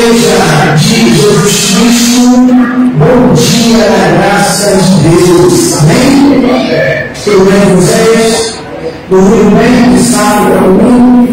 Igreja de Jesus Cristo, bom dia na graça de Deus, amém? Tudo bem com vocês? Dormiram bem? Que sábado para mim?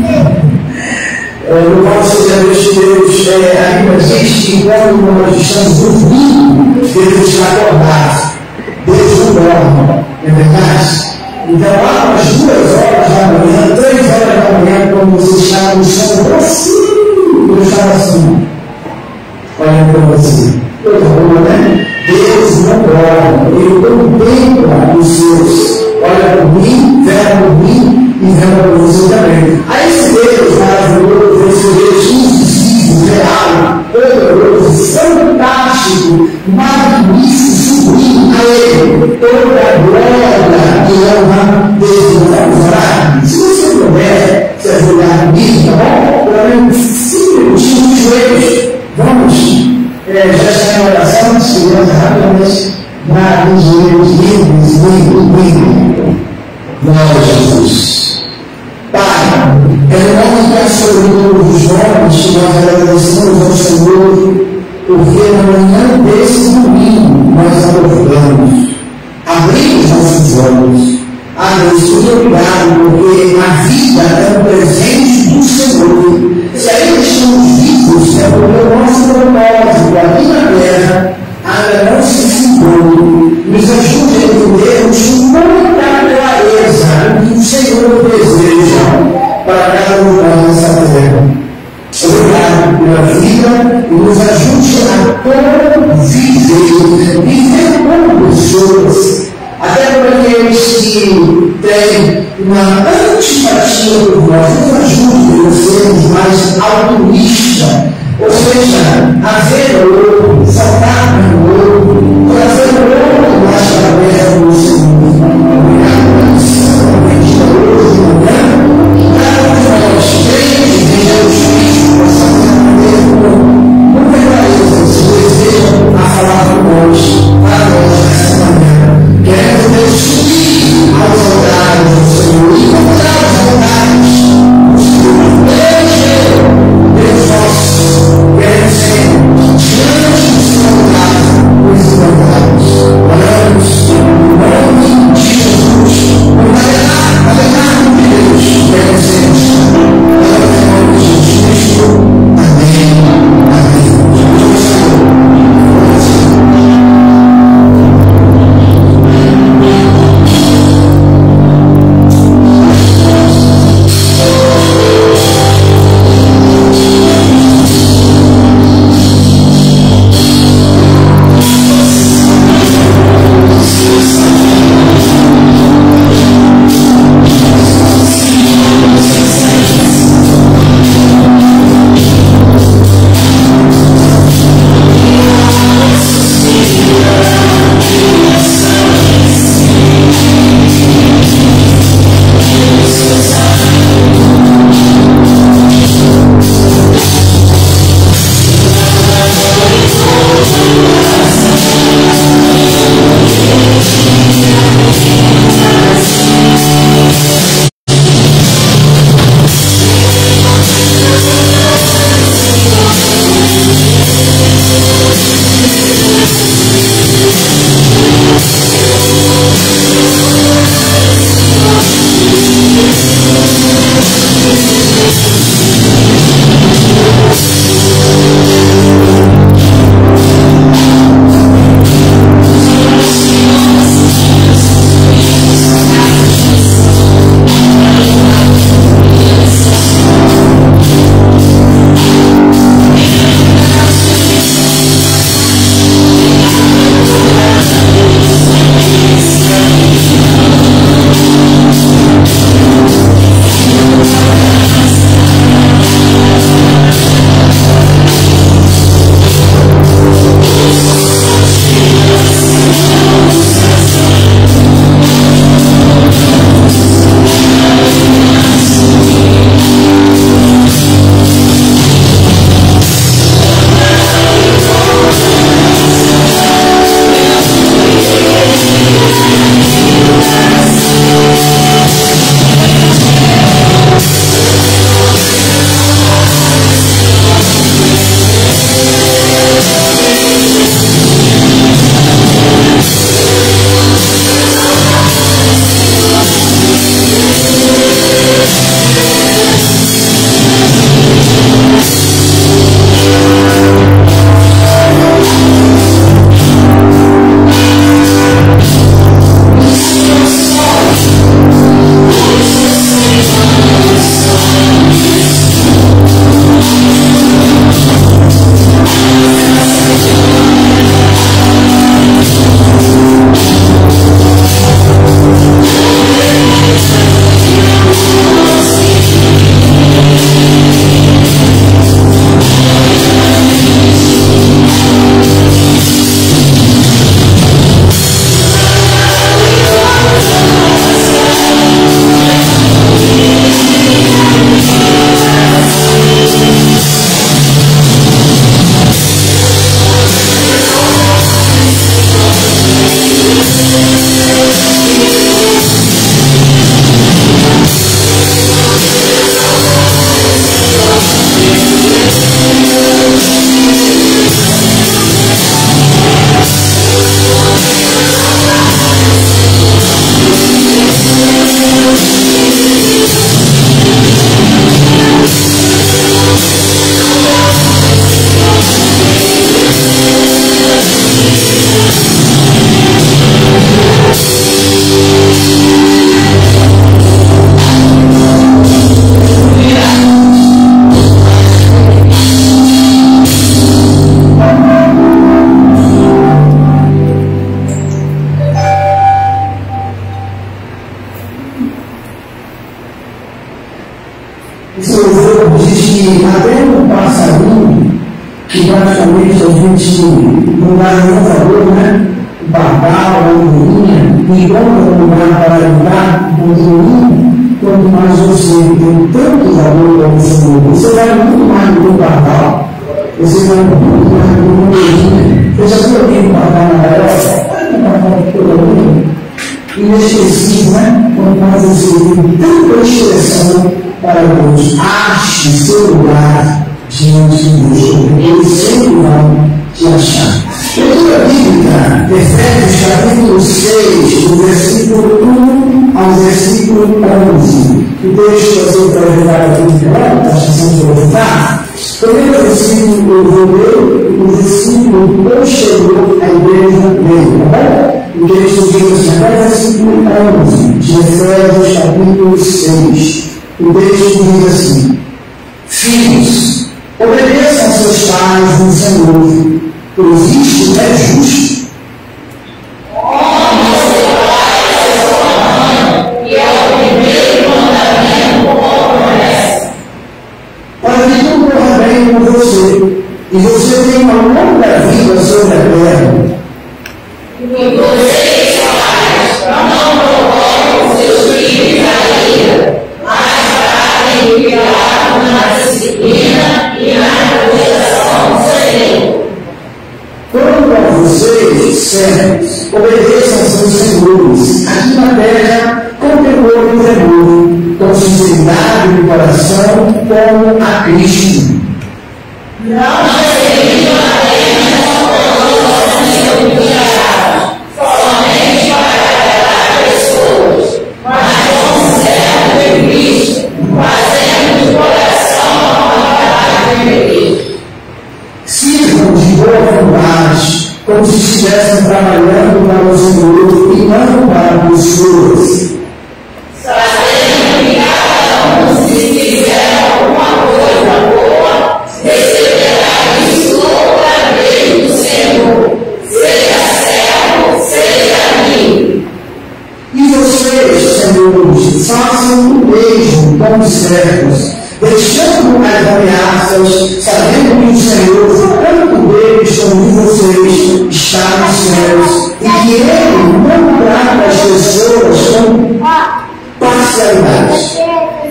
No qual seja Deus, a Bíblia diz que quando nós estamos dormindo, Deus está acordado. Deus não dorme, é verdade? Então, lá às 2 horas da manhã, 3 horas da manhã, quando você está no sono profundo, eu estava assim, olhando para você. Eu estou falando, né? Deus não dorme, Ele contempla os seus. Olha por mim, vela por mim e vela por você também. Aí esse Deus maravilhoso, esse Deus invisível, real, poderoso, fantástico, magnífico, sublime, a Ele toda a glória e honra desde os orar. Se você puder se ajudar comigo, tá bom? Pelo menos 5 minutinhos de joelhos. Vamos, já está em oração, segurança rapidamente, na joelhos livres. Glória a Jesus. Pai, é o nome que absoluto dos nomes que nós agradecemos ao Senhor, porque na manhã desse domingo nós acordamos, abrimos nossos olhos. Deus, muito obrigado, porque a vida é um presente do Senhor. Se ainda estamos vivos, é porque o nosso propósito aqui na terra ainda não se firmou. Nos ajude a entendermos com muita clareza o que o Senhor deseja para cada um de nós nessa terra. Obrigado pela vida e nos ajude a viver como pessoas, até para aqueles que têm uma antipatia por nós, nos ajude a sermos mais altruístas, ou seja, a ver o outro, saltar no outro, trazer o outro mais para perto do Senhor. Obrigado pela missão aprendida hoje de manhã. Cada um de nós, crentes em Jesus Cristo, possamos aprender com clareza esse desejo a falar com nós, para nós nessa manhã. Queremos subir aos altares do Senhor e encontrar os altares, os que Deus nosso, queremos ser diante do seu altar, pois que até um passarinho, que praticamente a gente não dá nenhum valor, né? O barbal, a andorinha, encontra um lugar para limpar o andorinha, quanto mais você tem tanto valor para o Senhor, você vai muito mais do que o barbal, você vai muito mais do que o andorinha. Eu já vi alguém barbal na gaiola? Olha o barbal que todo mundo. Inesquecível, né? Quanto mais você tem tanta expressão para Deus, ache seu lugar diante de Deus, porque eles sempre vão te achar. Leitura bíblica, Efésios capítulo 6, do versículo 1 ao versículo 11. O texto assim para ajudar aqui no final, está precisando de ajudar. Primeiro versículo eu vou ler, o versículo não chegou à igreja dele, tá bom? O texto diz assim, até o versículo 11, de Efésios capítulo 6. O texto diz assim: Filhos, obedeçam a seus pais no Senhor, pois isto é justo. Honre seu pai e sua mãe, que é o primeiro mandamento com promessa. Para que tudo corra bem com você, e você tenha uma longa vida sobre a terra. E vocês, pais, não provoquem seus filhos à ira, mas tratem de criá-los na disciplina e na correção do Senhor. Quanto a vocês, servos, obedeçam a seus senhores, aqui na terra, com temor e tremor, com sinceridade de coração, como a Cristo. Não servindo apenas como seu diabo, somente para agradar pessoas, mas como servo de Cristo, fazendo de coração a vontade de Deus. Sirvam de boa vontade, como se estivessem trabalhando para o Senhor e não para pessoas. Sabendo que cada um, se fizer alguma coisa boa, receberá isso outra vez do Senhor, seja servo, seja amigo. E vocês, senhores, façam o mesmo como servos, deixando as ameaças, sabendo que o Senhor, tanto deles como de vocês, está nos céus, e que Ele não trata as pessoas com parcialidade.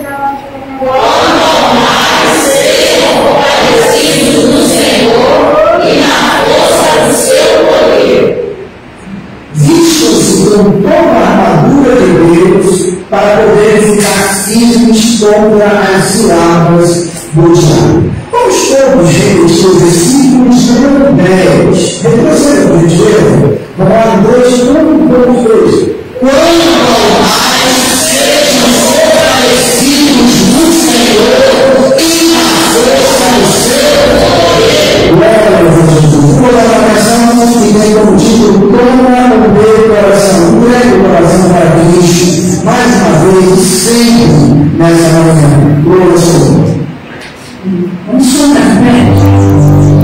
Quanto mais sejam fortalecidos no Senhor e na força do seu poder. Vistam-se com toda a armadura de Deus para poderem ficar firmes contra as ciladas do diabo. Vamos todos repetir o versículo de número 10. Retroceda por gentileza. Vamos lá, 2, 1, 2, 3. Quanto mais sejam fortalecidos no Senhor e na força do seu poder. Glória a Deus. Vou dar uma canção que tem como título Toma o meu coração. Entregue o coração para Cristo. Mais uma vez, sempre nessa manhã. Glória ao Senhor. Vamos sonhar, né?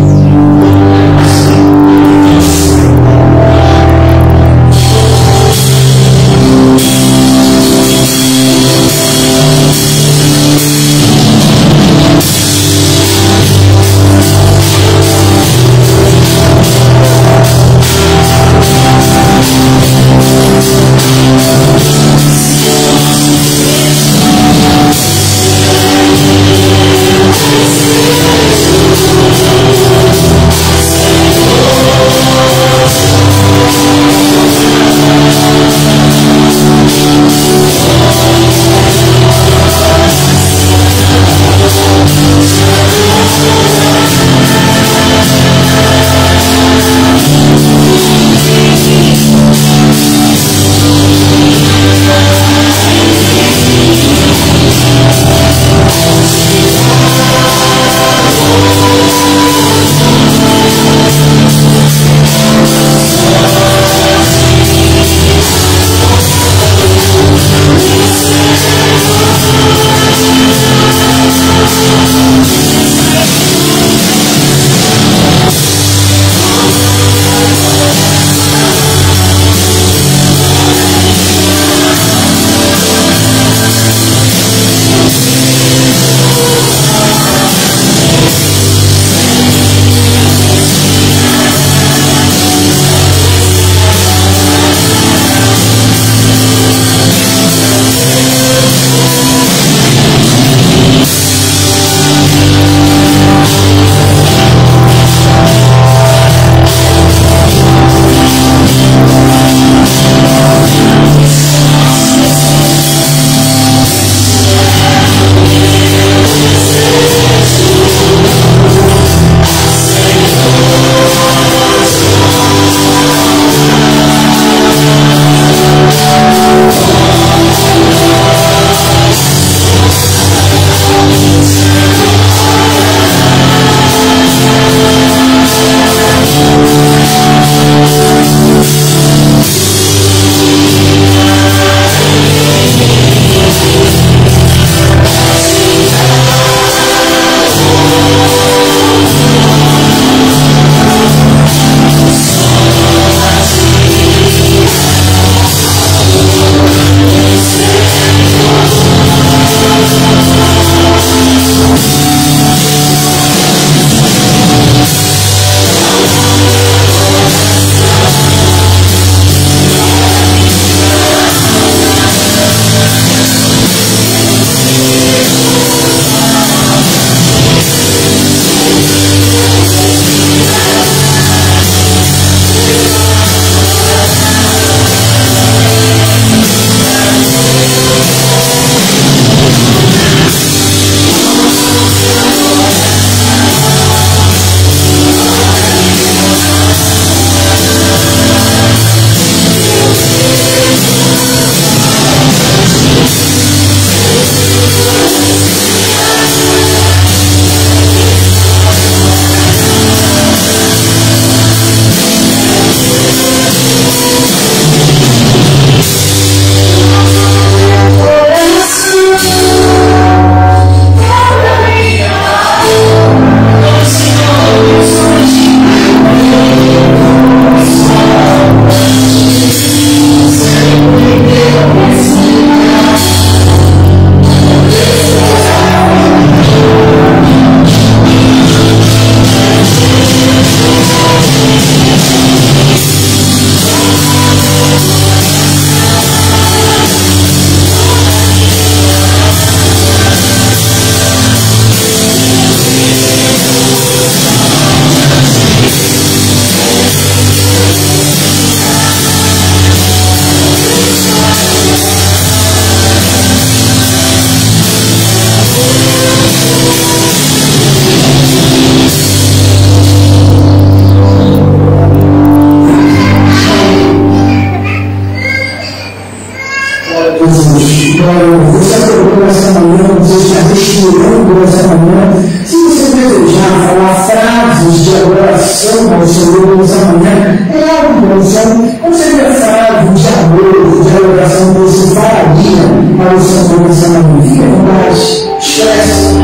Jesus. Você acordou essa manhã, você está respirando essa manhã. Se você desejar falar frases de adoração ao Senhor nessa manhã, é algo bom. Qual seria a frase de amor, de adoração que você falaria para o Senhor nessa manhã? Fique à vontade, expresse.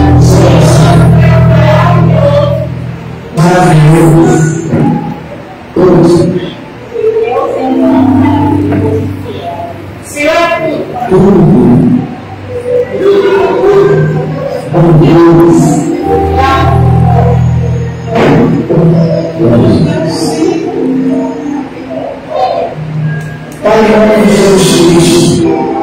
Maravilhoso. Todos. Pai, em nome de Jesus Cristo,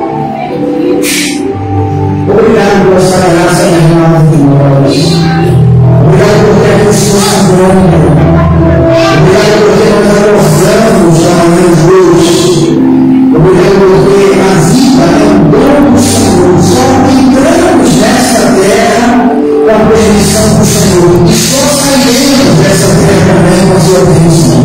obrigado por essa graça derramada entre nós. Obrigado por ter aqui o Senhor sangrando. Obrigado por ter nós almoçamos a manhã de hoje. Obrigado por ter a vida, o dom do Senhor. Só entramos nessa terra com a permissão do Senhor. E só sairemos dessa terra também com a sua permissão.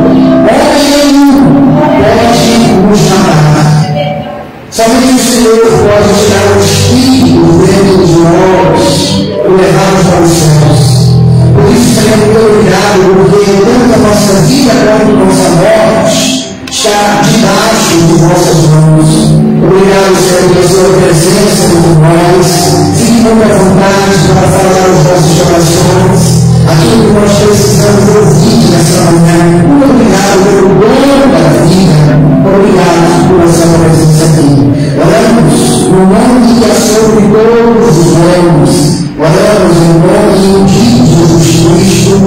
Pode nos chamar. Somente o Senhor pode tirar o Espírito dentro de nós e levá-los para os céus. Por isso, Senhor, muito obrigado, porque tanto a nossa vida quanto a nossa morte está debaixo de vossas mãos. Obrigado, Senhor, pela sua presença entre nós. Fique muito à vontade para falar os nossos corações, aquilo que nós precisamos ouvir nessa manhã. Muito obrigado pelo dom da vida. Obrigado por essa presença aqui. Oramos no nome que é sobre todos os nomes. Oramos em nome de Jesus Cristo.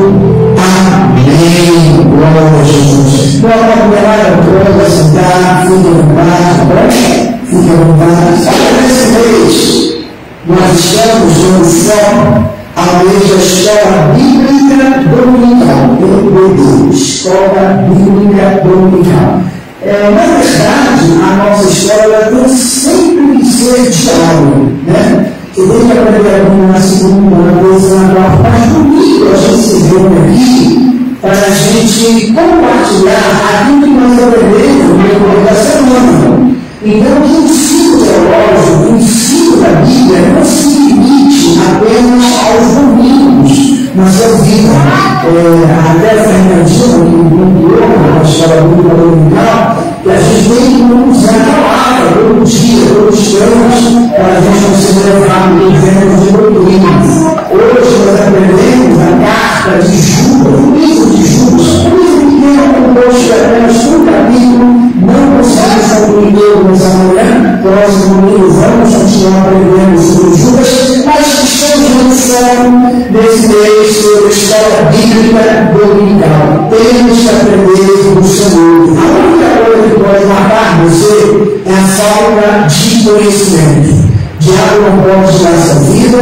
Amém. Glória a Jesus. Glória a todos, sentar, fique à vontade. Fique à vontade. Nesse mês, nós estamos dando foco ao mês da Escola Bíblica Dominical. EBD, Escola Bíblica Dominical. Na verdade, a nossa escola tem sempre que ser diário, né? Você tem que aprender a na segunda, na terceira, na quarta, mas domingo a gente se reúne aqui para a gente compartilhar aquilo que nós aprendemos no decorrer da semana. Então, o ensino teológico, o ensino da Bíblia não se limite apenas aos domingos na sua vida. Até a Fernandinha, que me enviou na escola bíblica dominical, que a gente tem que usar a palavra todo dia, todos os anos, para a gente conseguir levar o governo de doutrina. Hoje nós aprendemos a carta de Judas, o livro de Judas, um livro que tem composto apenas um capítulo. Não conseguimos compreender nessa manhã, próximo domingo vamos continuar aprendendo sobre Judas, mas estamos no foco desse mês sobre a Escola Bíblica Dominical. Temos que aprender do Senhor. A única coisa que pode matar você é a falta de conhecimento. O diabo não pode tirar essa vida,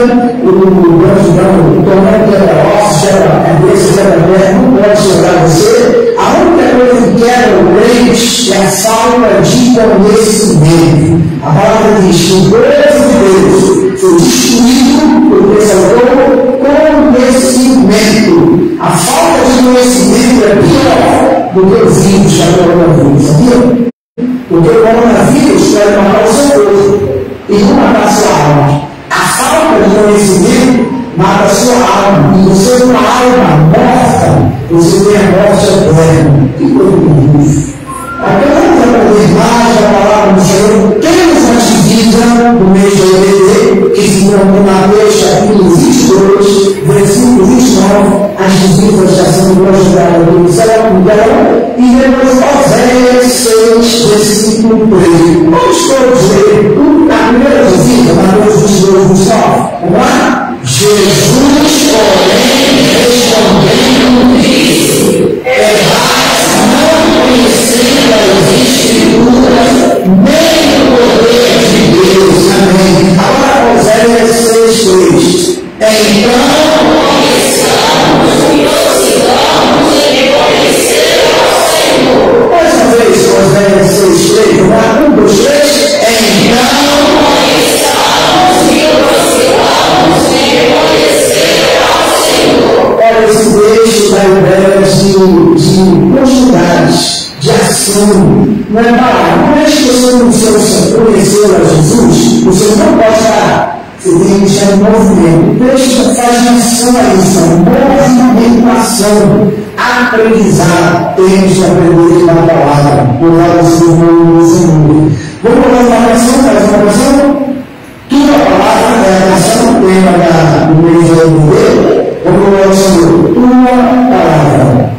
o tormento da osso, da cabeça, da terra, não pode tirar você. A única coisa que quebra o crente é a falta de conhecimento. A palavra diz que o povo de Deus foi destruído porque faltou conhecimento. A falta de conhecimento é pior do que o vírus da coronavírus, sabia? Porque o coronavírus pode matar o seu corpo e não matar a sua alma. A falta de conhecimento mata a sua alma. E você, com a alma morta, você tem a morte eterna. Que coisa bonita. Acabamos de aprender mais da palavra do Senhor. Quem nos ativiza no mês de EBD, que se encontra em Mateus capítulo 22, versículo 29, as divisas já são projetadas do céu com dela, e depois Oséias 6, versículo 3. Vamos todos ler a primeira divisa, Mateus 22, 29. Vamos lá? Jesus, porém, respondendo, disse: errais não conhecendo as Escrituras, nem o poder de Deus. Amém. Agora, Oséias 6, 3. Então, conheçamos e prossigamos em conhecer ao Senhor. Mais uma vez, Oséias 6, 3. Vamos lá? 1, 2, 3. Então, conheçamos e prossigamos em conhecer ao Senhor. Olha, esse texto dá ideias de quantidades, de ação. Não é palavra. Não é que você não seja conheceu a Jesus, você não pode parar. Você tem que estar em movimento. O texto faz menção a isso, movimentação, aprendizado. Temos que aprender na palavra, por lá do Senhor. Vamos colocar uma canção, faz uma canção? Tua palavra é a canção, o tema do mês de abril. Vamos colocar o Senhor, tua palavra.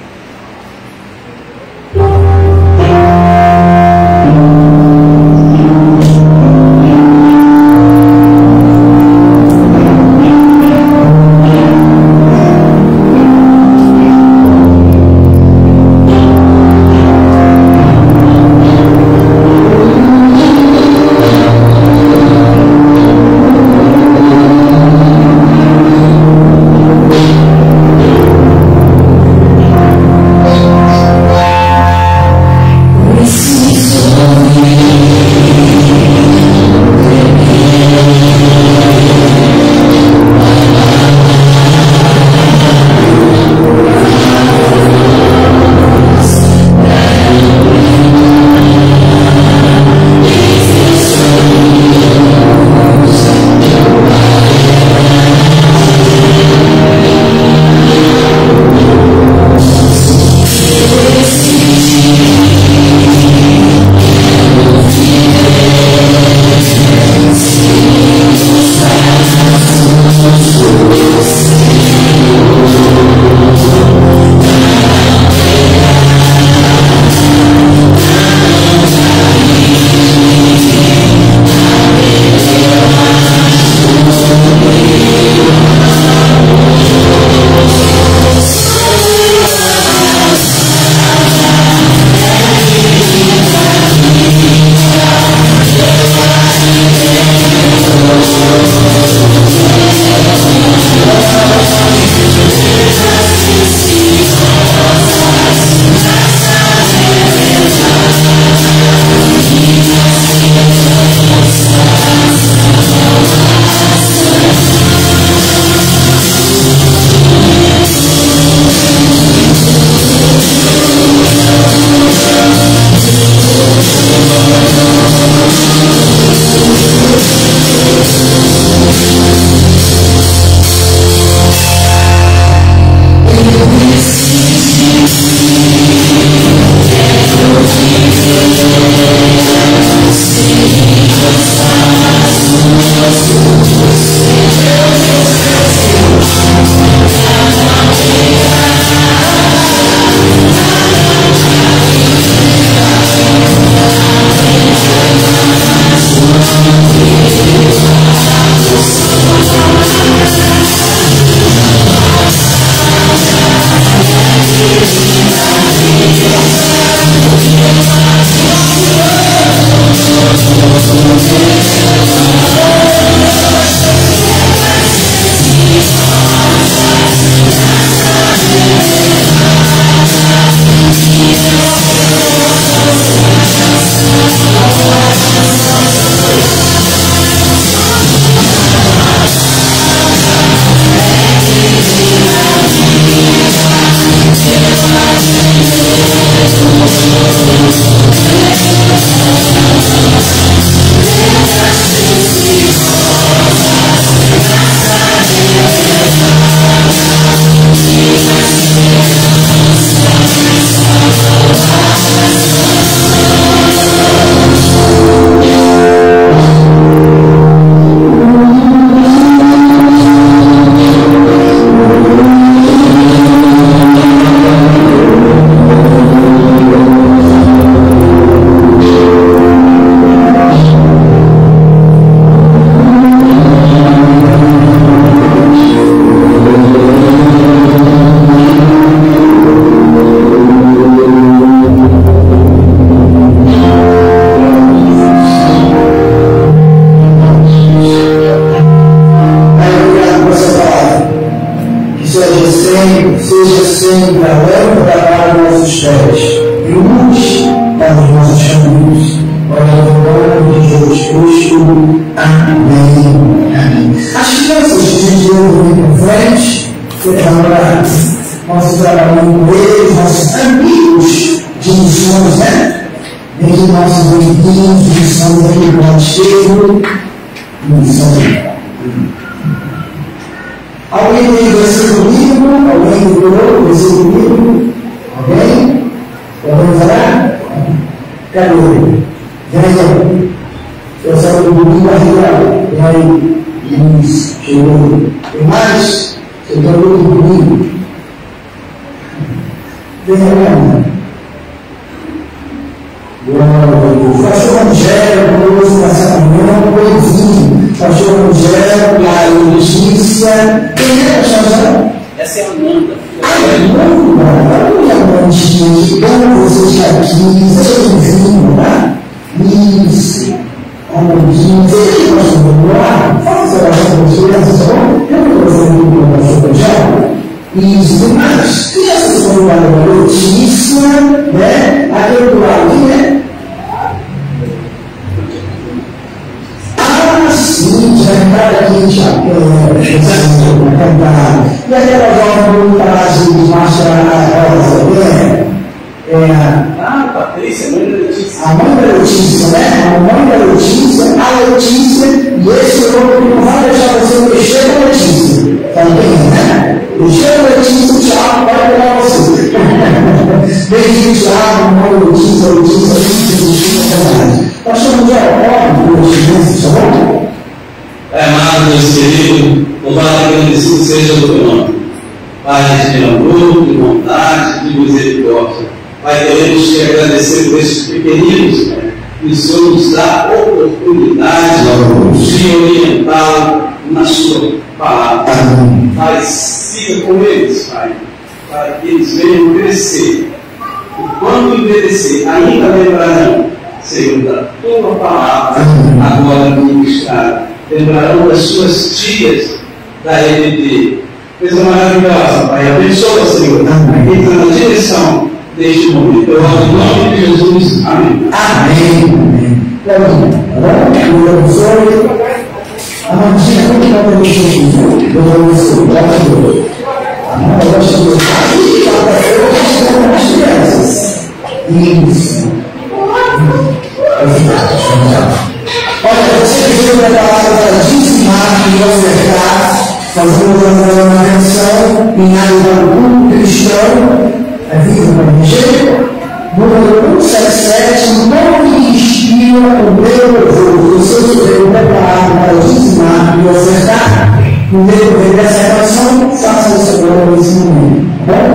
seja sempre a lâmpada para os nossos pés e luz para os nossos caminhos. Para o nome de Jesus Cristo. Amém. Amém. As crianças de Deus vêm em frente, agora nós trabalhamos com eles, nossos amigos de missões, né? entre nossos bem-vindos, que estamos aqui no batismo, alguém tem versículo comigo? Alguém procurou versículo comigo? Alguém? Vamos orar? Cadê ele? Vem, eu saio do domingo arriado. E aí, isso, chegou. Tem mais? Você está todo domingo. Vem agora. O pastor Rogério, conosco nessa manhã, um coisinho. Pastor Rogério, a Letícia. Quem é a pastor? Essa é a Amanda. Olha, como você está aqui, seja bem-vindo, tá? Isso. Amandinho, seja que nós vamos lá, faça a oração com as crianças, tá bom? Eu não vou fazer muito com o pastor Rogério. Isso, mas crianças foram para a Letícia, né? Aquele do lado, né? Sim, já entraram aqui em chapéu, para cantar. E aquela jovem do Palácio de Márcia Rosa, Patrícia, mãe da Letícia. a mãe da Letícia, né? A mãe da Letícia, a Letícia, e esse nome que não vai deixar você mexer com a Letícia. Também, né? Mexer com a Letícia, o Thiago vai pegar você. Bem-vindo, Thiago, mãe da Letícia, Letícia, nós chamamos de acordo por Letícia, tá bom? Amado Deus querido, louvado e agradecido seja o teu nome. Pai de amor, de bondade, de misericórdia. Pai, queremos te agradecer por esses pequeninos, Pai, que o Senhor nos dá a oportunidade de orientá-lo na sua palavra. Pai, siga com eles, Pai, para que eles venham crescer. E quando envelhecer, ainda lembrarão, Senhor, da tua palavra, agora ministrada. Lembrarão das suas tias da EBD. Coisa maravilhosa, Pai. Abençoa, Senhor, quem está na direção deste momento. Eu oro em nome de Jesus. Amém. Amém. Deus abençoe. Amandinha, como está o Deus abençoe. Eu gosto de as crianças. Isso. Olha, você que veio preparado para dizimar e ofertar, fazendo uma menção em área do culto cristão, a vida para o número 177, não me inspira o meu louvor. Você que veio preparado para dizimar e ofertar, no decorrer dessa canção, faça o seu nome nesse momento. Tá bom?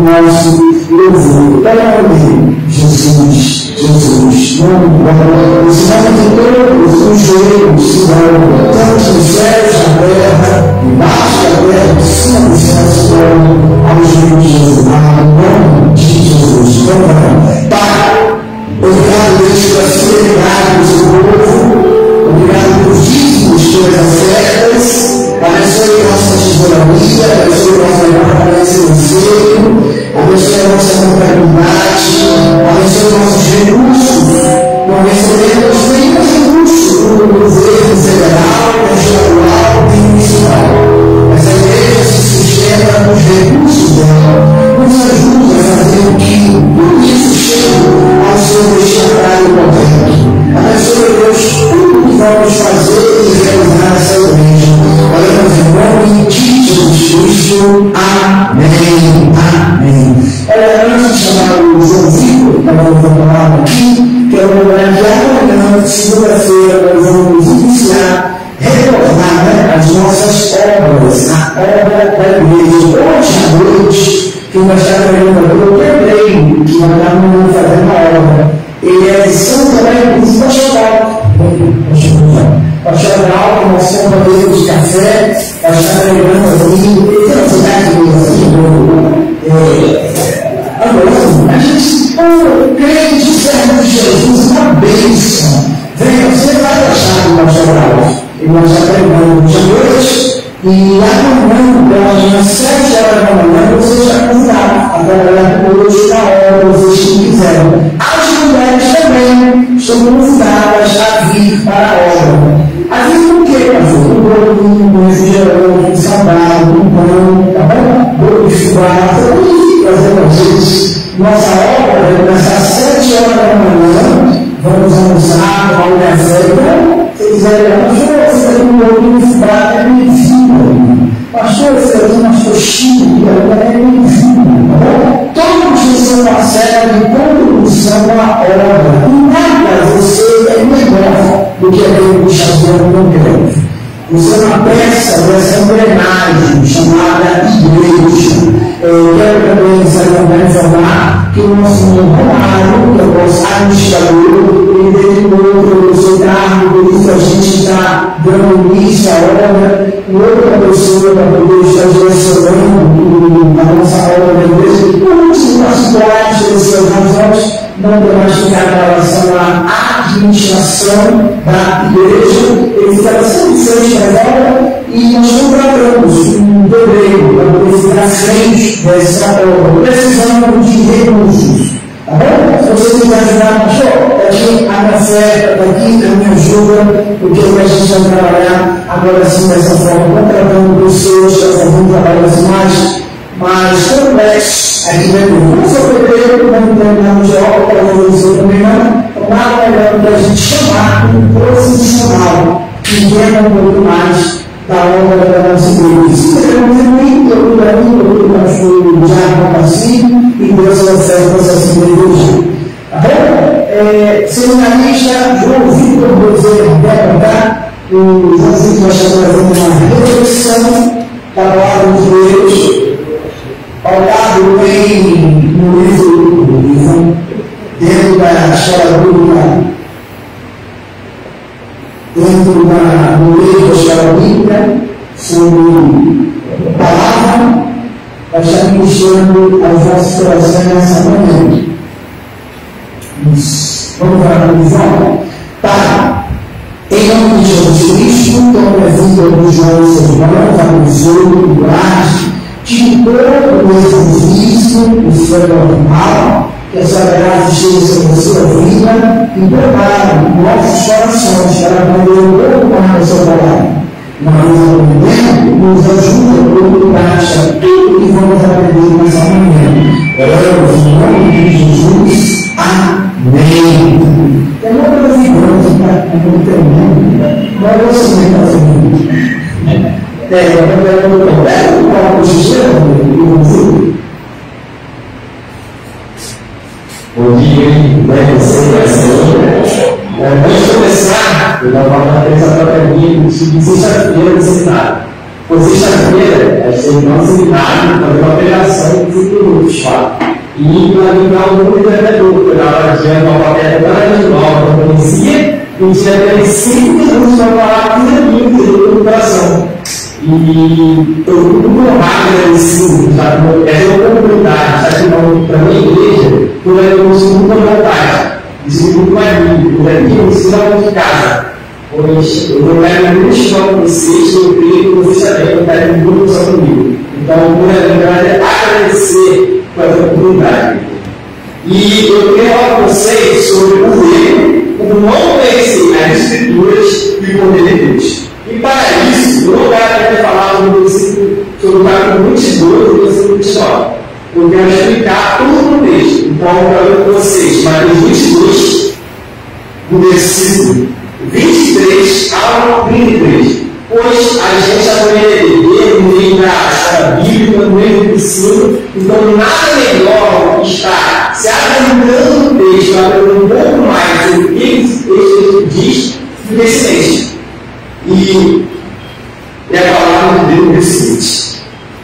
nosso louvor. Jesus, Jesus, não, os céus de todos os joelhos se dobram, tanto nos céus, na terra, embaixo da terra, em cima dos céus se dobram aos joelhos de Jesus. Nome de Jesus. Pai, obrigado, Deus, pela fidelidade do seu povo, obrigado por dízimos, pelas ofertas. Abençoe nossa tesouraria, abençoe nossa guarda financeira, abençoe a nossa contabilidade, abençoe nossos recursos. Não recebemos nenhum recurso do governo federal, estadual e municipal. Mas a igreja se sustenta nos recursos dela. Nos ajuda a fazer o que tudo isso chegue ao seu destinatário correto. Abençoe, Deus, tudo que vamos fazer e realizar nessa igreja. Oramos em nome de Jesus Cristo. Amém. Amém. Antes de chamar o João Vitor, para uma palavra aqui, quero lembrar que amanhã, segunda-feira, nós vamos iniciar, retornar as nossas obras, a obra da igreja. Hoje à noite, que nós estávamos eu lembrei que nós estávamos fazendo a obra. Ele é de São Tomé do Pastoral. Pastoral, que nós somos companheiros de café, nós estamos lembrando aqui, tem uma cidade a gente, crente, servo de Jesus, uma bênção. Venha, você vai achar no Pastoral. E nós estamos lembrando de noite, e amanhã, pelas 7 horas da manhã, você já convidar a trabalhar conosco na hora, vocês que quiserem. As mulheres também estão convidadas a vir para a obra. A vir com o quê, pastor? Um bolinho, um refrigerante, um salgado, um pão, tá bom? Bolo de fubá, fazer com vocês. Nossa obra vai começar às 7 horas da manhã. Vamos almoçar, tomar um café. Então, se quiser, pastor, você tem um bolinho de fubá, é bem-vindo. Pastor, você tem umas coxinhas, é bem-vindo. Tá bom? Todos são parcela de contribuição à obra. E nada você é melhor do que aquele que chamou no greve. Você é uma peça dessa engrenagem chamada igreja. Eu quero também informar que o nosso irmão Romário, que é o nosso administrador, ele dedicou para o seu cargo, por isso a gente está dando início à obra, e outra pessoa para poder estar direcionando a nossa obra da igreja. Muitos pastores dos seus razões não tem mais ficar em relação à administração da igreja, ele fica sempre frente à obra e nós contratamos um pedreiro para poder ficar à frente dessa obra. Precisamos de recursos. Tá bom? Se você quiser ajudar, pastor, aqui a minha oferta, aqui a minha ajuda, porque a gente vai trabalhar agora sim dessa forma, contratando pessoas para fazer um trabalho assim mais complexo aqui dentro. Não sou pedreiro, não terminamos de obra, para você também não. Então, nada melhor para a gente chamar um profissional que entenda um pouco mais da obra da nossa igreja. Se você contribuir, eu procuro o Diácono Passinho e Deus vai ser para essa igreja. Tá bom? Seminarista João Vitor Bezerra, vai contar. O João Vitor vai estar trazendo uma reflexão da palavra de Deus. Paulado tem no livro, dentro da história bíblica, no livro da história bíblica, sobre a palavra, vai estar ministrando aos nossos corações nessa manhã. Vamos falar com o João? Tá. Em nome de Jesus Cristo, tome a vida do João, seus irmãos, abençoe, guarde, de todo o exercício, o seu normal, que a sua graça esteja sobre a sua vida e prepare nossos corações para aprender um pouco mais da sua palavra. Mas, ao momento, nos ajuda a pôr em prática tudo que vamos aprender nessa manhã. Oramos em nome de Jesus. Amém. Tem uma coisa vibrante, é muito tremendo. Mas você não está fazendo. Bom dia, antes de começar, eu vou dar uma atenção para mim, sexta-feira do seminário. sexta-feira, as irmãs seminaram fazer uma pregação de 5 minutos lá. E para ligar o mundo interpretador, eu estava diante uma plateia totalmente nova, não conhecia, e tinha apenas 5 minutos para falar 15 minutos do coração. E eu fui muito honrado agradecido, essa é uma comunidade, está aqui para a minha igreja, eu levo muito à vontade, isso é muito mais lindo, porque aqui eu ensino muito de casa. Pois eu não quero muito estar com vocês, eu creio que vocês também não querem muito usar comigo. Então, eu vou agradecer por essa oportunidade. E eu quero falar com vocês sobre o erro, por não conhecer as Escrituras e o poder de Deus. E para isso, eu não quero falar sobre o capítulo 22 e o versículo 29. Eu quero explicar tudo no texto. Então, eu quero ler com vocês Mateus 22, no versículo 23 ao 33. Pois a gente aprende no meio da escola bíblica, no meio do ensino, então nada melhor do que estar se adentrando no texto, aprendendo um pouco mais sobre o que ele diz do que esse texto. E a palavra de Deus é o seguinte: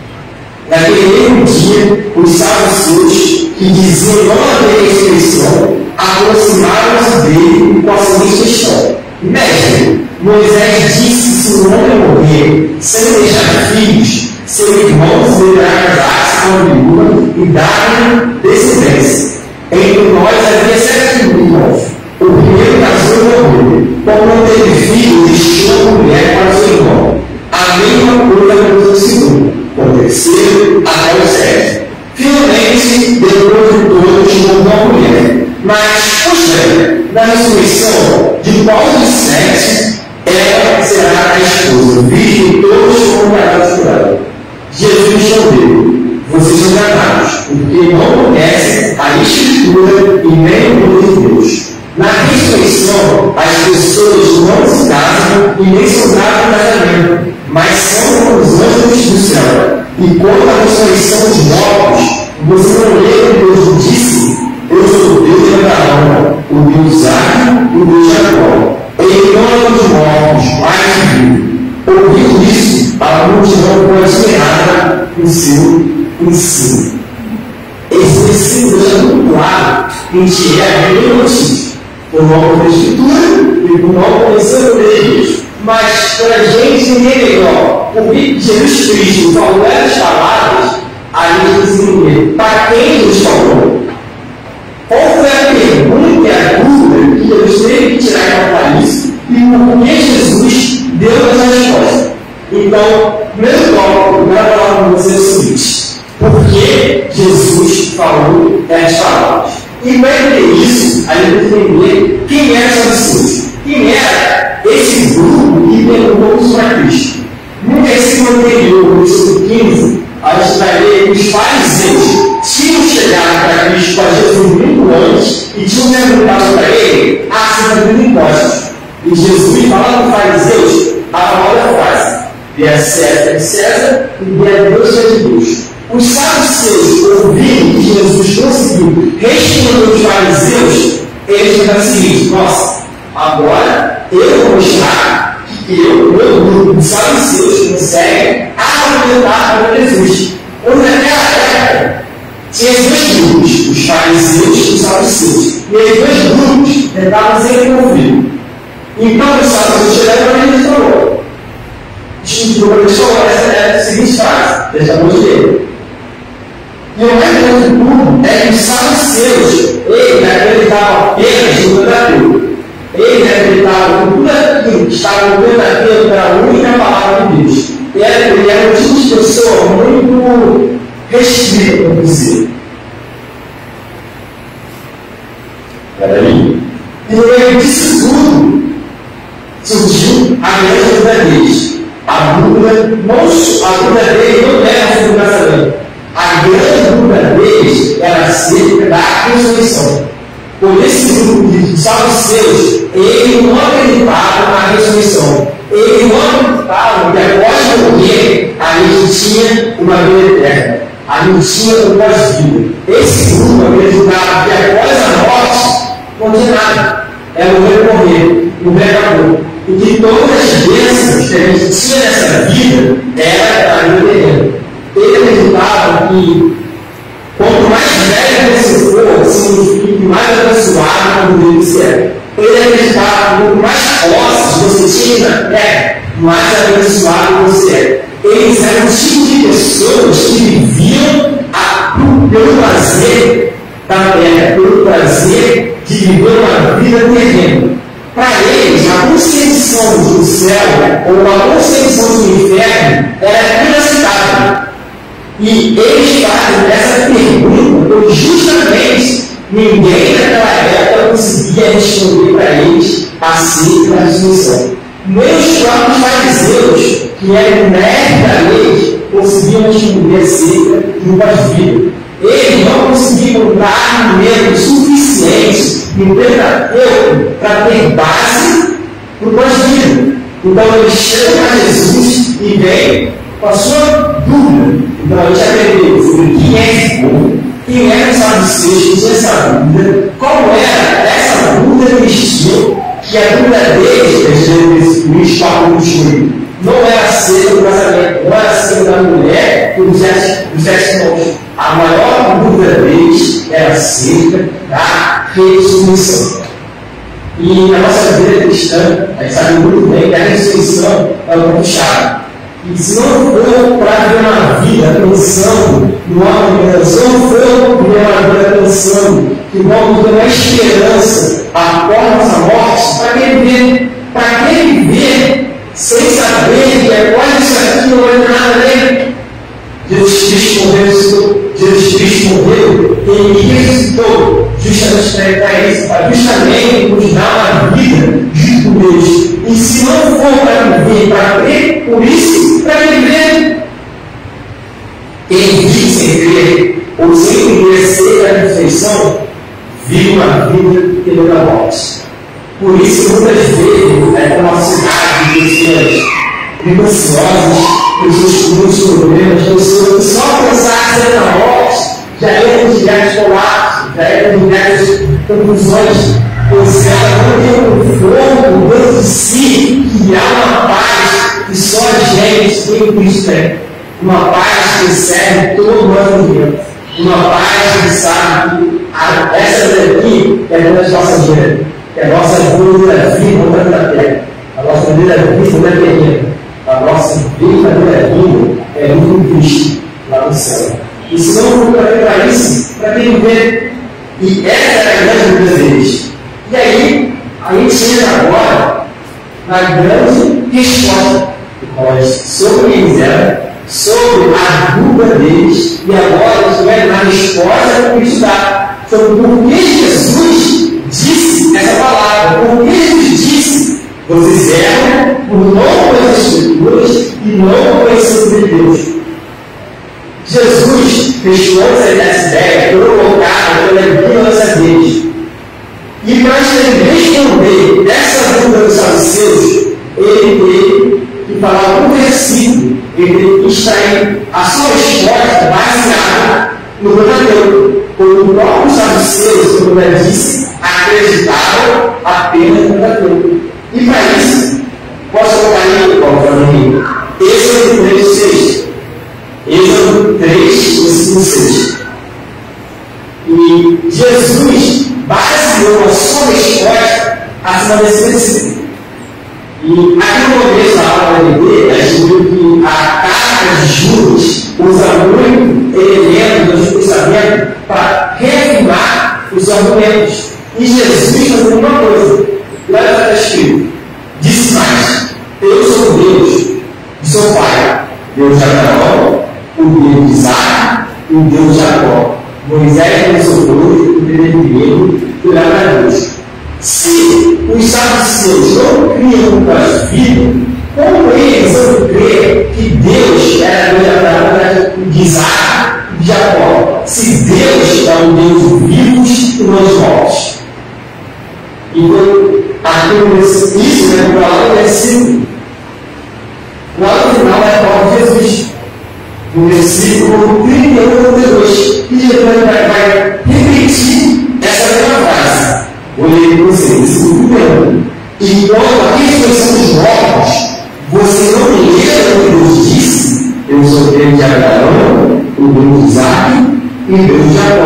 naquele mesmo dia, os saduceus que diziam não haver ressurreição aproximaram-se dele com a seguinte questão: Mestre, Moisés disse: se um homem morrer sem deixar filhos, seu irmão deverá casar-se com a viúva e dar-lhe descendência. Entre nós havia 7 irmãos. O primeiro casou e morreu. Como não teve filho, deixou a mulher para o seu irmão. A mesma coisa aconteceu o segundo, com o terceiro até o 7. Finalmente, depois de todos, morreu a mulher. Mas, poxa, na ressurreição, de qual dos 7 ela será a esposa, visto que todos foram casados por ela? Jesus respondeu: vocês são enganados, porque não conhecem a Escritura e nem o poder de Deus. Na ressurreição, as pessoas não se casam e nem são dadas no casamento, mas são como os anjos do céu. E quanto à ressurreição dos mortos, você não lê que Deus disse: eu sou o Deus de Abraão, o Deus de Isaac e o Deus de Jacó. Ele não é dos mortos, mas vivo. Ouvindo isso, a multidão foi admirada em seu ensino. Esse versículo deixa muito claro que a gente é a grande notícia, por não conhecer a Escritura e por não conhecer o poder de Deus. Mas, para a gente entender melhor o que Jesus Cristo falou essas palavras, a gente precisa entender para quem Jesus falou. Qual foi a pergunta e a dúvida que Jesus teve que tirar em Apocalipse e por que Jesus deu essa resposta? Então, primeiro tópico, eu quero falar com vocês o seguinte: por que Jesus falou essas palavras? E para entender isso, a gente precisa entender quem era essa pessoa. Quem era esse grupo que perguntou sobre Cristo? No versículo anterior, no versículo 15, a gente vai ler que os fariseus tinham chegado para Cristo, para Jesus muito antes, e tinham perguntado para ele acerca dos impostos. E Jesus fala para os fariseus a palavra frase: dê a César de César e dê a Deus de Deus. Os saduceus ouviram que Jesus conseguiu responder os fariseus, eles disseram o seguinte: nossa, agora eu vou mostrar que meu grupo de saduceus consegue argumentar para Jesus. Pois naquela época tinha 2 grupos, os fariseus e os saduceus. E os 2 grupos tentavam ser envolvidos. Então os saduceus chegaram para ele e falou: essa é a seguinte frase, deixa a mão dele. E o mais grande de tudo é que os saduceus, eles acreditavam apenas no verdadeiro. Eles acreditavam que tudo aquilo que estava no verdadeiro era a única palavra de Deus. Ele era um tipo de pessoa muito restrita, vamos dizer. Peraí. E no meio disso tudo, surgiu a grande dúvida deles. A dúvida deles não era sobre o casamento. A grande dúvida deles era acerca da ressurreição. Por esse grupo de saduceus, eles não acreditavam na ressurreição. Eles não acreditavam que após morrer, a gente tinha uma vida eterna. A gente tinha um pós-vida. Esse grupo acreditava que após a morte, não tinha nada. Era morrer. Morrer acabou. e que todas as bênçãos que a gente tinha nessa vida era a vida terrena. Ele acreditava que quanto mais velho você for, significa que mais abençoado quando você é. Ele acreditava que quanto mais posses você tinha na terra, mais abençoado você é. Eles eram um tipo de pessoas que viviam pelo prazer da terra, pelo prazer de viver uma vida terrena. Para eles, a concepção do céu ou a concepção do inferno era inaceitável. E eles fazem essa pergunta porque justamente ninguém naquela época conseguia responder para eles acerca da ressurreição. Nem os próprios fariseus, que eram mestres da lei, conseguiam responder acerca do pós-vida. Eles não conseguiam dar argumentos suficientes no Pentateuco para ter base para o pós-vida. Então eles chegam a Jesus e vêm com a sua dúvida. Então a gente aprendeu sobre quem é esse povo, quem era os saduceus que tinha essa dúvida, como era essa dúvida que eles tinham, que a dúvida deles, que a gente no espaço do estudo, não era acerca do casamento, não era acerca da mulher e dos sete irmãos. A maior dúvida deles era acerca da ressurreição. E na nossa vida cristã, a gente sabe muito bem que a ressurreição é um ponto chave. E se não for para viver uma vida pensando no amanhã, se não for viver uma vida pensando que vamos ter uma esperança após nossa morte, para que viver? Para que viver sem saber que após isso aqui não vai ter nada dele? Jesus Cristo morreu e ressuscitou justamente para isso, para justamente nos dar uma vida junto com Deus. E se não for para viver, para crer, por isso, para viver. Quem vive sem crer, ou sem conhecer a ressurreição, vive uma vida temendo a morte. Por isso, muitas vezes, como a cidade de pessoas ansiosas, pessoas com muitos problemas, pessoas que só pensassem na morte, já iam de diversos colapsos, já iam de diversas conclusões, pois ela não tem um fogo dentro de si, que há uma paz que só a gente tem Cristo tem. Uma paz que serve todo o ano, uma paz que sabe que essa daqui é a nossa vida, que é a nossa verdadeira vida na terra, a nossa verdadeira vida na terrena, a nossa verdadeira vida é muito Cristo lá no céu. E se não for para isso, para quem viver? E essa era a grande dúvida deles. E aí, a gente chega agora na grande resposta sobre eles eram, sobre a dúvida deles, e agora a gente vai na resposta que Cristo dá sobre por que Jesus disse essa palavra, por que Jesus disse: vocês erram por não conhecer as Escrituras e não conhecer o Deus. Jesus fechou essa ideia provocada pela ignorância deles. E para ele responder essa dúvida dos saduceus, ele teve que falar um versículo, ele teve que extrair a sua resposta baseada no Pentateuco. Porque os próprios saduceus, como eu já disse, acreditavam apenas no Pentateuco. E para isso, posso colocar aí, para mim, Êxodo 3:6. Êxodo 3:6. E Jesus baseou a sua resposta acima desse versículo. E aqui no começo da aula da LD, a gente viu que a carta de Judas usa muito elementos do pensamento para reafirmar os argumentos. E Jesus fazendo uma coisa. Lá está escrito: disse mais, eu sou Deus e sou Pai, Deus de Abraão, o Deus de Isaac e o Deus de Jacó. Moisés começou dois, o primeiro e lá para Deus. Se os saduceus não criam para a vida, como eles vão crer que Deus era Deus de Abraão, de Isaac e de Jacó? Se Deus é um Deus de vivos e não de mortos. Então, aqui isso é para lá no versículo. Lá no final da palavra de Jesus, no versículo 31-32, e Jesus vai repetir essa mesma frase. Vou ler para vocês, versículo 31. E quando a ressurreição de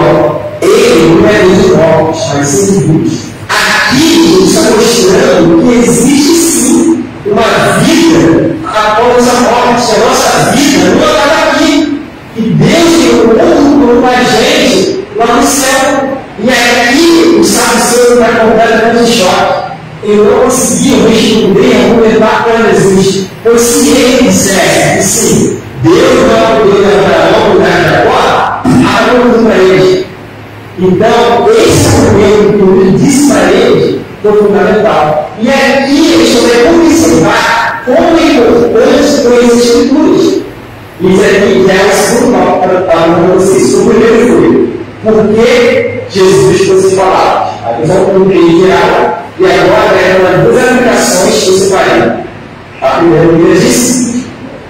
ele não é Deus de mortos, mas sim de vivos. Aqui ele está mostrando que existe sim uma vida após a morte. A nossa vida não acaba aqui. E Deus tem um mundo com a gente lá no céu. E aqui o saduceu está completamente em choque. Eu não conseguia responder, argumentar para Jesus. Pois se ele dissesse que sim, Deus não é o Deus de Abraão, de Jacó, argumentou para ele. Então, esse argumento que eu disse para ele foi fundamental. E aqui eles podem observar como é importante conhecer as Escrituras. Isso aqui já é o segundo papo para vocês. O primeiro foi por que Jesus foi se falar. A visão geral. E agora é uma duas aplicações que eu separei. A primeira eu disse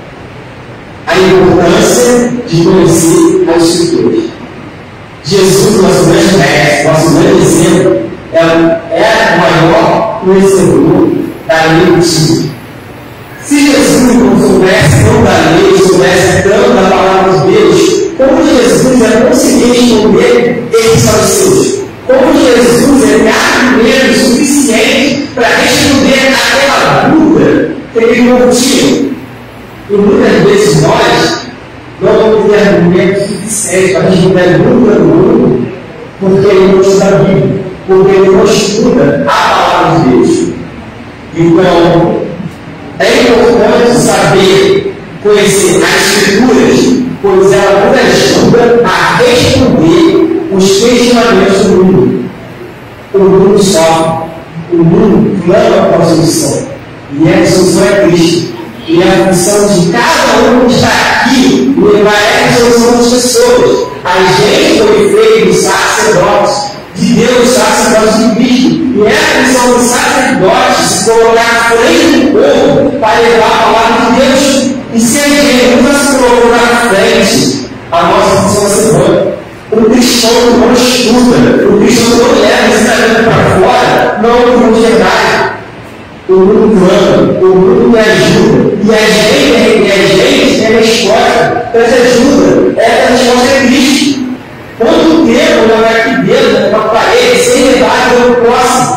a importância de conhecer as Escrituras. Jesus, nosso grande mestre, nosso grande exemplo, é o maior conhecedor da lei antiga. Se Jesus não soubesse tão da lei, soubesse tanto da palavra de Deus, como Jesus ia conseguir responder esses saduceus? Como Jesus ia ter argumento suficiente para responder aquela dúvida que ele não tinha? E muitas vezes nós não vamos ter argumento suficiente para responder a dúvida do mundo, porque ele não estuda a Bíblia, porque ele não estuda a palavra de Deus. Então, é importante saber conhecer as Escrituras, pois ela nos ajuda a responder os questionamentos do mundo. O mundo sofre, o mundo clama por solução, e a solução é Cristo. E a função de cada um que está aqui levar essa solução das pessoas. A gente foi feito sacerdotes de Deus, sacerdotes de Cristo. E é a função dos sacerdotes se colocar à frente do povo para levar a palavra de Deus. E se a gente nunca se colocar à frente, a nossa função é ser boa. O cristão não estuda, o cristão não leva esse talento para fora, não é uma verdade. O mundo clama, o mundo me ajuda. E a gente é a resposta para essa ajuda. Essa resposta é Cristo. Quanto tempo eu vai aqui dentro, na parede, sem levar pelo próximo?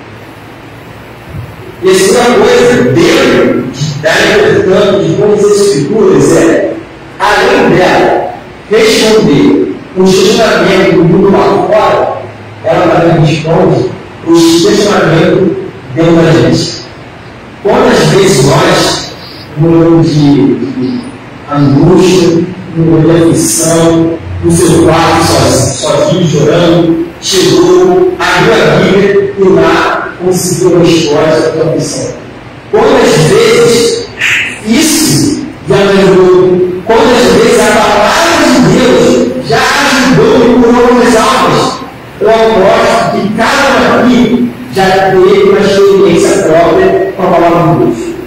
E a segunda coisa, dentro da importância de conhecer as Escrituras além dela, responder os questionamentos do mundo lá fora, ela também responde os questionamentos dentro da gente. Quantas vezes nós, no momento de angústia, no momento de aflição, no seu quarto sozinho, chorando, chegou, abriu a Bíblia e lá conseguiu a resposta da aflição? Quantas vezes isso já me ajudou? Quantas vezes a palavra de Deus já ajudou e curou algumas almas? Eu aposto que cada um aqui já teve uma experiência própria com a palavra de Deus.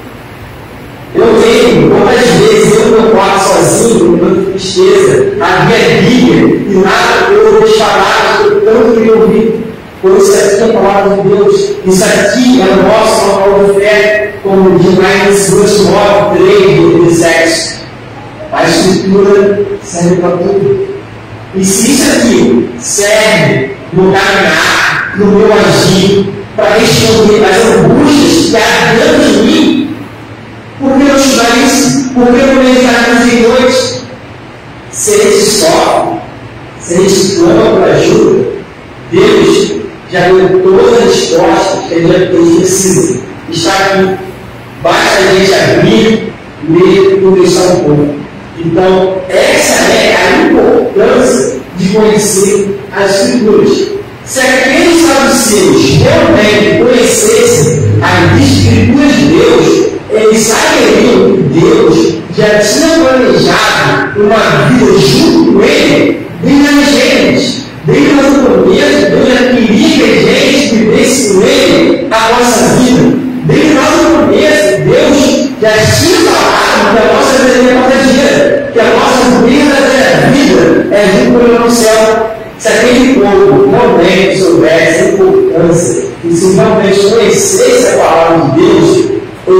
Eu lembro quantas vezes eu no meu quarto sozinho, com tanta tristeza, abri a Bíblia e nada eu ouvi falar, eu tanto queria ouvir. Pois isso aqui é a palavra de Deus, isso aqui é o nosso manual de fé, como diz lá em 2 Timóteo 3, 17. A Escritura serve para tudo. E se isso aqui serve no caminhar, no meu agir, para responder às angústias que há dentro de mim, por que eu estudar isso? Por que eu não meditar nos em noite? Se a gente sofre, se a gente clama por ajuda, Deus já deu todas as respostas que a gente precisa. Está aqui. Basta a gente abrir, ler e deixar um pouco. Então, essa é a importância de conhecer as Escrituras. Se aqueles saduceus realmente conhecessem as Escrituras de Deus, eles saberiam que Deus já tinha planejado uma vida junto com Ele desde a Gênesis, desde o começo. Deus já queria que a gente vivesse com Ele a nossa vida. Desde o começo, Deus já tinha falado que a nossa verdadeira passageira, que a nossa verdadeira vida é junto com Ele no céu. Se aquele povo realmente soubesse a importância e se realmente conhecesse a palavra de Deus,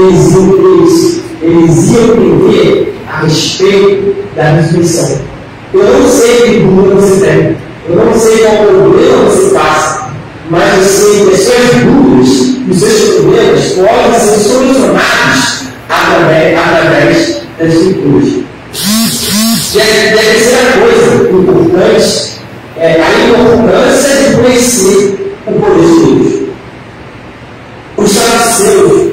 eles iam entender a respeito da ressurreição. Eu não sei que dúvida você tem, Eu não sei qual problema você passa, mas eu sei que as suas dúvidas, os seus problemas podem ser solucionados através das Escrituras. E a terceira coisa importante é a importância de conhecer o poder de Deus. Os saduceus,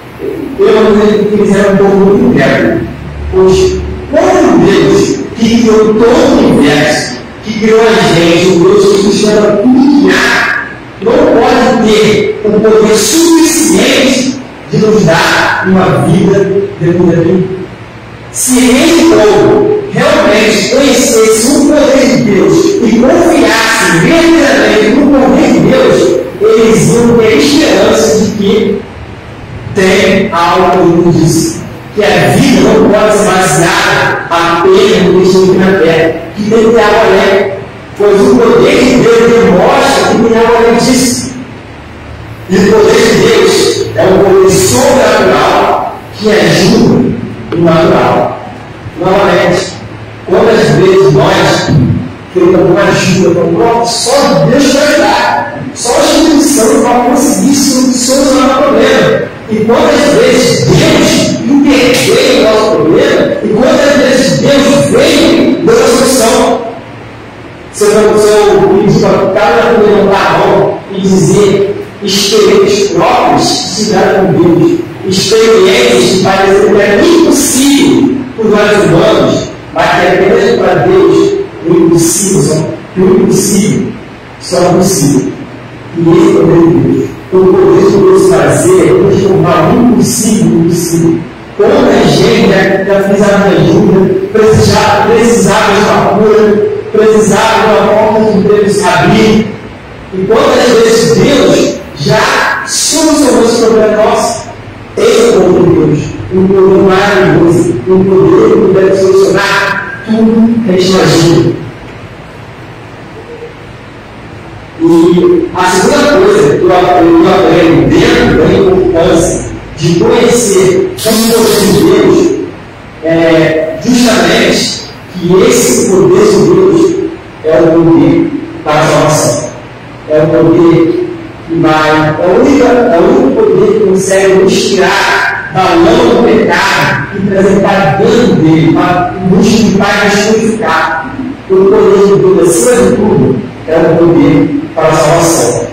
eles eram um povo muito incrédulo. Pois, como Deus que criou todo o universo, que criou a gente, o Deus que sustenta tudo que há, não pode ter o poder suficiente de nos dar uma vida depois daqui. Se esse povo realmente conhecesse o poder de Deus e confiasse verdadeiramente no poder de Deus, eles iam ter esperança de que tem algo que nos diz que a vida não pode ser baseada apenas no que está na terra, que tem que ter algo além, pois o poder de Deus demonstra que tem algo além disso. E o poder de Deus é um poder sobrenatural que ajuda o natural. Novamente, quantas vezes nós queremos uma ajuda, então, só Deus vai ajudar, só a instituição para conseguir solucionar o problema. E quantas vezes Deus interveio no nosso problema, e quantas vezes Deus veio da solução. Se eu pedir para cada um levantar a mão e dizer experiências próprias que se dão com Deus, experiências que parecem que é impossível para nós humanos, mas que apenas para Deus o impossível só é possível. E esse é o poder de Deus. O poder de Deus fazer é transformar o impossível no possível. Quanta gente já precisava de ajuda, precisava de uma cura, precisava de uma porta de Deus abrir. E quantas vezes Deus já solucionou esse problema nosso? Esse é o poder de Deus. Um poder maravilhoso, um poder que deve solucionar tudo que a gente imagina. E a segunda coisa que eu aprendo dentro da importância de conhecer o poder de Deus é justamente que esse poder de Deus é o poder para a salvação. É o poder que vai, é o único poder que consegue nos tirar da lama do pecado e trazer para dentro dele, para nos limpar e nos purificar. O poder de Deus, acima de tudo, é o poder para a salvação.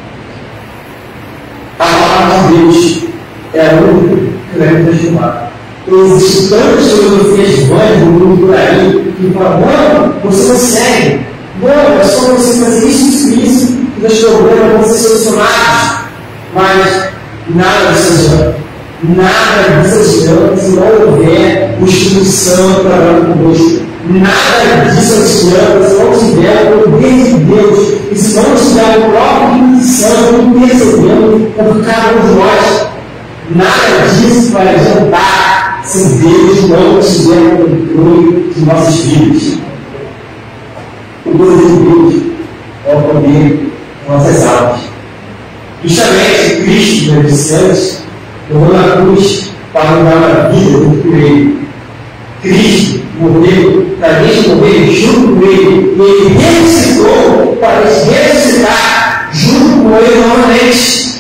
A palavra de Deus é a única que deve transformar. Existem tantas filosofias vãs do mundo por aí que falam: não, você consegue, não, é só você fazer isso e isso, que os problemas vão ser solucionados. Mas nada disso adianta. Nada disso adianta se não houver o Espírito Santo trabalhando conosco. Nada disso adianta se não tiver o poder de Deus e se não tiver o próprio Espírito Santo intercedendo por cada um de nós. Nada disso vai adiantar se Deus não tiver o controle de nossas vidas. O poder de Deus é o poder de nossas almas. Justamente Cristo, como eu disse antes, morreu na cruz para nos dar uma vida junto com Ele. Cristo morreu para a gente morrer junto com Ele. E Ele ressuscitou para a gente ressuscitar junto com Ele novamente.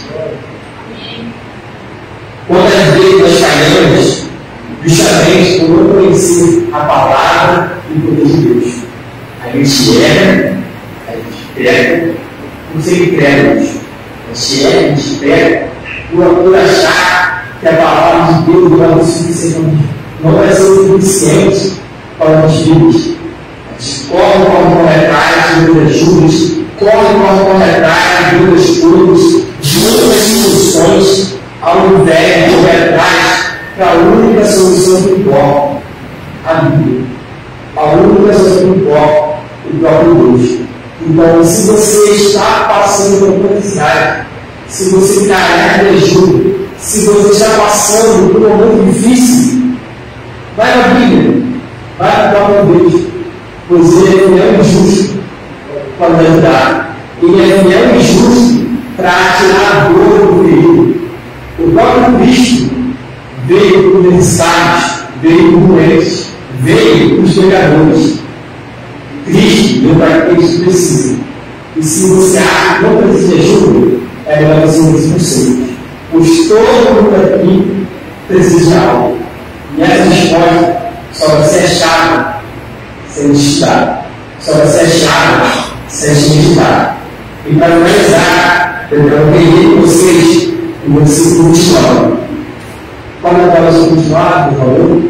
Quantas vezes nós falhamos justamente por não conhecer a palavra e o poder de Deus? A gente erra, a gente peca, não sei o que cremos. A gente erra, a gente peca por achar que a palavra de Deus não é suficiente, não vai ser o suficiente para os filhos. A gente corre atrás de outras ajudas, corre atrás de outras coisas, de outras soluções, ao invés de correr atrás para a única solução que importa, a Bíblia. A única solução que importa, o próprio Deus. Então, se você está passando por uma necessidade, se você carece de ajuda, se você está passando por um momento difícil, vai na Bíblia, vai para o próprio Deus, pois Ele é fiel e justo para nos ajudar. Ele é fiel e justo para tirar a dor do perigo. O próprio Cristo veio por necessários, veio por doentes, veio por pecadores. Cristo dê para aqueles que precisam. E se você acha que não precisa de ajuda, é melhor você mesmo ser. Pois todo mundo aqui precisa de algo. E essa resposta só vai ser achada sem estudar. Só vai ser achada sem meditar. E para finalizar, eu quero pedir com vocês o versículo 29. Qual é o versículo 29, por favor?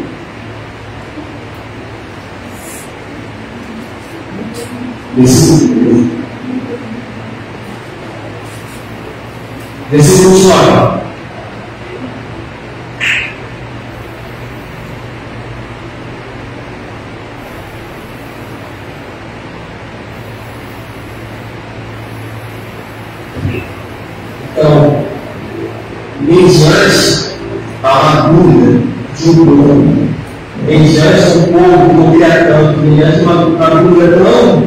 Versículo 29. Então, mediante a amargura de um povo, mediante um povo que não queria tanto, mediante uma amargura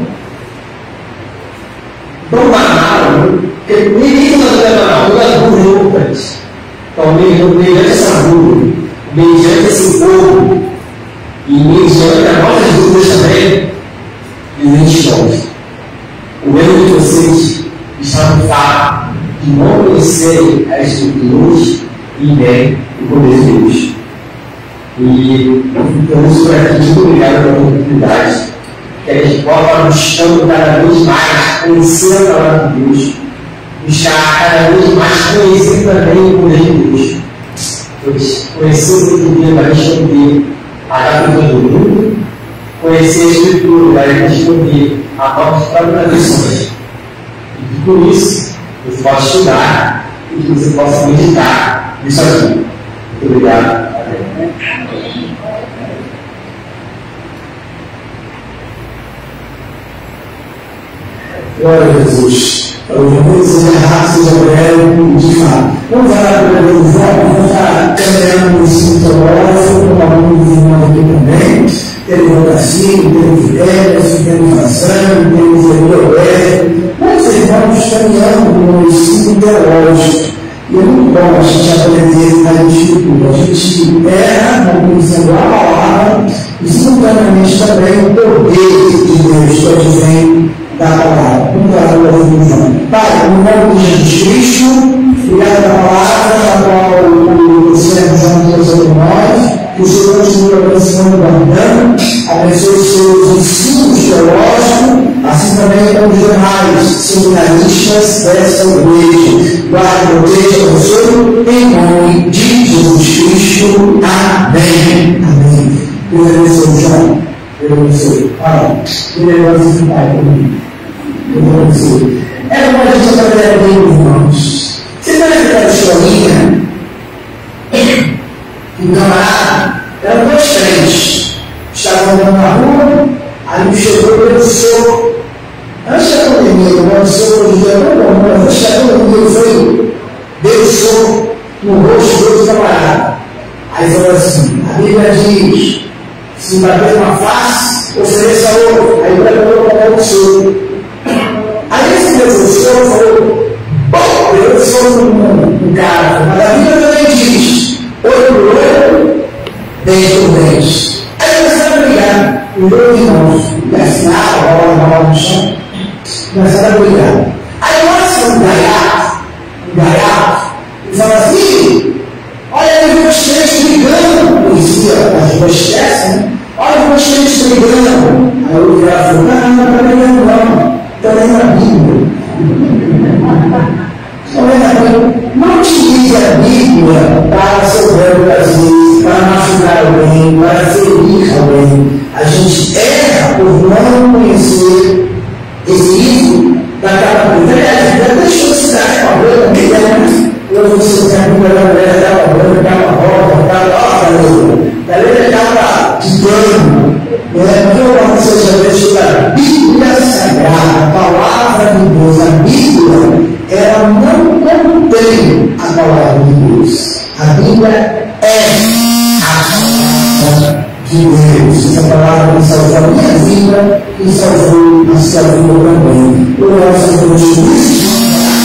tão banal, porque ninguém não é banal, toda amargura é importante. Então, mediante essa amargura, mediante esse povo, e mediante as nossas dúvidas também, existe nós. O erro de vocês está no fato de não conhecerem as escrituras e nem o poder de Deus. E ficamos por aqui, muito obrigado pela oportunidade, que a gente possa buscando cada vez mais conhecer a palavra de Deus, buscar cada vez mais conhecer também o poder de Deus. Pois conhecer o poder de Deus vai responder a cultura do mundo, conhecer a escritura vai responder a nossas próprias lições. E por isso, você pode estudar e que você possa meditar nisso aqui. Muito obrigado. Glória a Jesus. Talvez seja rápido, seja breve, de fato. Vamos falar para o vamos estar caminhando no sintomógrafo, com alguns irmãos aqui também. Temos Cacique, temos Emerson, temos Hassan, temos Eloé. Muitos irmãos caminhando no ensino teológico. E é muito bom a gente aprender a escritura. A gente erra na conhecendo a palavra e simultaneamente também o poder de Deus que advém da palavra. Vamos lá para a visão. Pai, no nome de Jesus Cristo, obrigado pela palavra, a qual o Senhor João trouxe sobre nós, que o Senhor continue abençoando e guardando, abençoe os seus ensinos teológicos, assim também os demais seminaristas dessa igreja. Guarde, proteja, abençoe, em nome de Jesus Cristo. Amém. Amém. Deus abençoe, João. Deus abençoe. Amém. Deus abençoe, Pai, comigo. É uma gente aprender bem, irmãos. Você conhece aquela historinha? Um camarada, eram dois crentes, estavam andando na rua, aí me chegou e deu um soco. Antes da pandemia, o soco de Deus, mas antes da pandemia, ele foi, deu um soco no rosto do outro camarada. Aí falou assim: a Bíblia diz, se bater uma face, ofereça outra. Aí ele falou para o soco. Aí esse professor falou: bom, eu sou um cara, mas a Bíblia também diz: olho por olho, dente por dente. Aí começaram a brigar, os dois irmãos, e assinaram a bola no chão, começaram a brigar. Aí mostra um gaiato, e fala assim: olha, os meus crentes brigando, conhecia as duas espécies, né? Olha os meus crentes brigando. Aí o cara falou: não está brigando não. Também na Bíblia. Não utilize a Bíblia para sofrer o prazer, para machucar alguém, para ferir alguém. A gente erra por não conhecer esse livro daquela coisa. Aliás, deixa eu citar com a boca, que é, eu vou citar a Bíblia da mulher, da boca, da roda, da letra acaba de dano. Mas eu gosto de você estudar a Bíblia Sagrada, a palavra de Deus. A Bíblia, ela não contém a palavra de Deus. A Bíblia é a palavra de Deus. Essa palavra que salvou a minha vida e salvou a sua vida também. Eu gosto de você.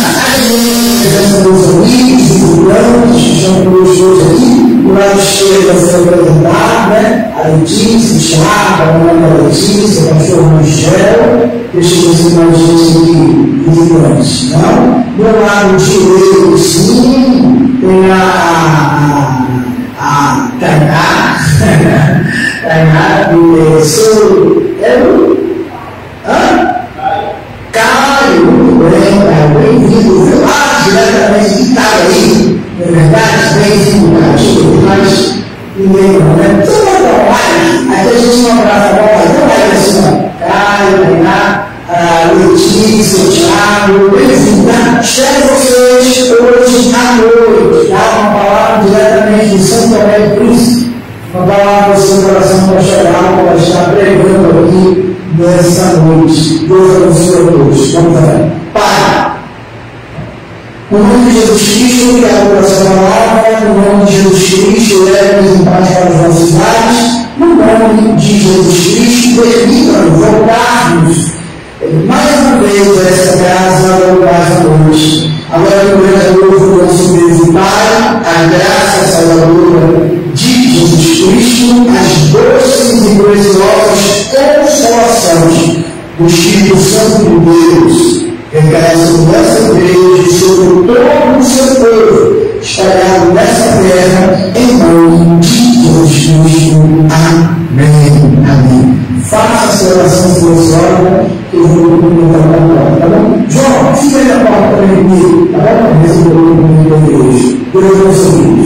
Meus amigos, figurantes, que estão conosco hoje aqui, do lado esquerdo vai ser apresentado, né? A Letícia, o Thiago, a Ana Letícia, o pastor Rangel, deixa eu ver se mais gente aqui, visitante. Não? Do lado direito, sim, tem a Tainá, Tainá, Caio, muito bem, bem-vindo, viu? Diretamente de Itaí, não é verdade? Bem-vindo, Caio, mas ninguém não, né? Você vai dar um like, aqui a gente não abraça, mas não vai assim, ó. Caio, Tainá, Letícia, Thiago, bem-vindo, tá? Chega vocês hoje à noite, tá? Uma palavra diretamente de Santo Tomé de Cristo, uma palavra do seu coração para chorar, para estar pregando aqui nessa noite. Deus abençoe a todos. Vamos lá. Pai, no nome de Jesus Cristo, que é a oração da palavra, no nome de Jesus Cristo, leve-nos em paz para os nossos lares, no nome de Jesus Cristo, permita-nos voltarmos mais uma vez a essa casa, mais à noite. Agora, no grande novo, nosso Deus e Pai, a graça salvadora de Jesus Cristo, as doces e preciosas consolações do Espírito Santo de Deus, recaíram nessa igreja e sobre todo o seu povo, espalhado nessa terra, em nome de Jesus Cristo. Amém. Amém. Faça a sua oração silenciosa, que eu vou cumprimentar a porta, tá bom? João, fica aí na porta também comigo, tá bom? Esse é o meu da igreja. Deus abençoe.